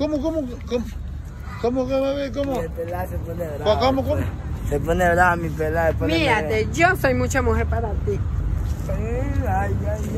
¿Cómo que bebé? ¿Cómo? El pelado se pone bravo. ¿Cómo? Se pone bravo mi pelado. Mírate, yo soy mucha mujer para ti. Ay.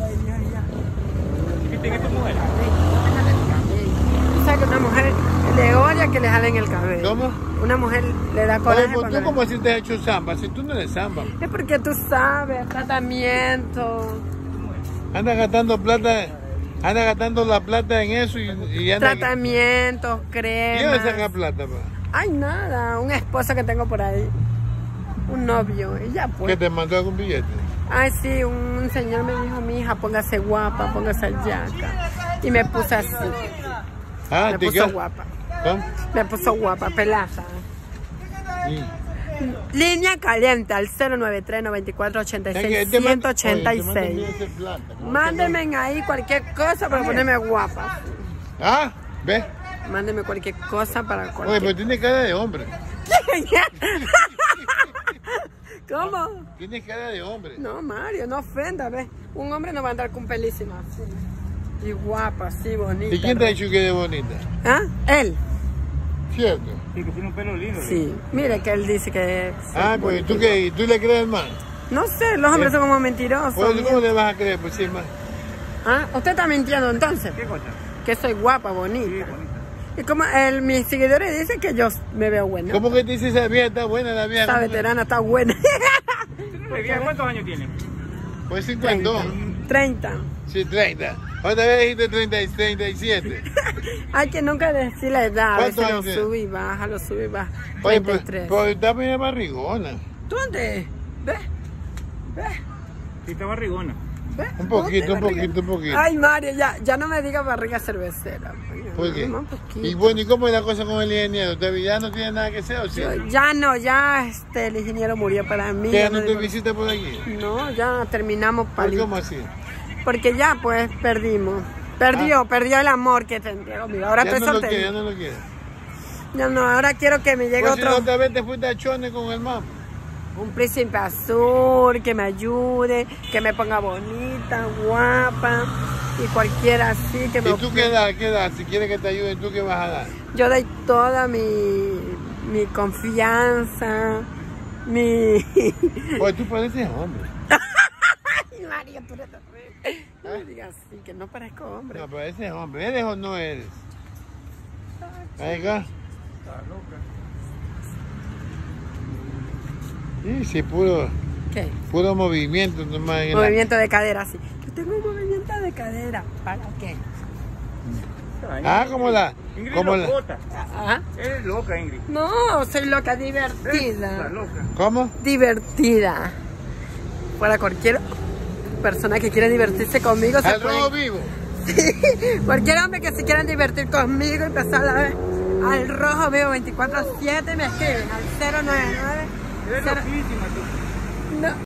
¿Qué tiene tu mujer? ¿Sabes que una mujer le odia que le jalen el cabello? ¿Cómo? Una mujer le da coraje. Oye, pues cuando tú como si te has hecho samba, si tú no eres samba. Es porque tú sabes, tratamiento. Anda gastando plata, anda gastando la plata en eso y anda... Tratamientos, ¿Y cremas. dónde saca plata, pa? Ay, nada, un esposo que tengo por ahí. Un novio, y ya ¿Que pues. te mandó algún billete? Ay, sí, un señor me dijo, mi hija, póngase guapa, póngase yaca. Y me puse así. Ah, Me ¿te puso quedas? guapa. ¿Cómo? Me puso guapa, pelaza. Sí. Línea caliente al 093-9486-186. Mándenme ahí cualquier cosa para ponerme guapa. Ah, ¿ves? Mándenme cualquier cosa para Oye, cualquier... pero tiene cara de hombre. ¿Cómo? Tiene cara de hombre. No, Mario, no ofenda, ¿ves? Un hombre no va a andar con pelísima así. Y guapa, así, bonita. ¿Y quién te ha dicho que es bonita? ¿Ah? Él. ¿Cierto? Sí, que tiene un pelo lindo. Sí. Mire que él dice que... Ah, pues ¿tú qué? ¿Tú le crees más? No sé, los hombres son como mentirosos. Pues, ¿cómo le vas a creer? Pues sí, más. ¿Ah? ¿Usted está mintiendo entonces? ¿Qué cosa? Que soy guapa, bonita. Sí, bonita. Y como mis seguidores dicen que yo me veo buena. ¿Cómo que te dice esa vieja está buena la vieja? Esta veterana está buena. ¿Cuántos años tiene? Pues 52. 30. Sí, 30. Otra vez dijiste 37. Hay que nunca decir la edad. A ¿Cuántos veces lo años tiene? sube y baja, lo sube y baja. Oye, pues 33. está media barrigona. ¿Dónde? ¿Ves? ¿Ves? Sí, está barrigona. ¿Ves? Un poquito, ¿Dónde, barriga? un poquito. Ay, Mario, ya no me digas barriga cervecera. ¿Por qué? Un poquito. Y bueno, ¿y cómo es la cosa con el ingeniero? ¿Usted ya no tiene nada que hacer o sí? Ya no, ya el ingeniero murió para mí. ¿Que ya ya no no te digo- visita por aquí? No, ya terminamos ¿Por palito. ¿Cómo así? Porque ya pues perdimos. Perdió el amor que tendría conmigo. Ahora Ya estoy no lo soltera. quiere, ya no lo quiere. No, ahora quiero que me llegue Pues si la otro, otra vez te fuiste a Chone con el mamá. un príncipe azul, que me ayude, que me ponga bonita, guapa, y cualquiera así que me... ¿Y tú qué das? Si quieres que te ayude, ¿tú qué vas a dar? Yo doy toda mi confianza, mi... Pues tú pareces hombre. Ay, María, tú eres terrible. No me digas así, que no parezco hombre. No, pareces hombre. ¿Eres o no eres? Ahí acá. Sí, ¿Qué? puro movimiento nomás en el... Movimiento de cadera, sí. Yo tengo un movimiento de cadera. ¿Para qué? Ah, como la... Ingrid Como la... locota. ¿Ah? Eres loca, Ingrid. No, soy loca, Está divertida. loca. ¿Cómo? Divertida. Para cualquier persona que quiera divertirse conmigo, se Al rojo puede... vivo. Cualquier hombre que se quiera divertir conmigo y empezar a ver al rojo vivo 24/7 me escriben al 099. Eres loquísima tú. No.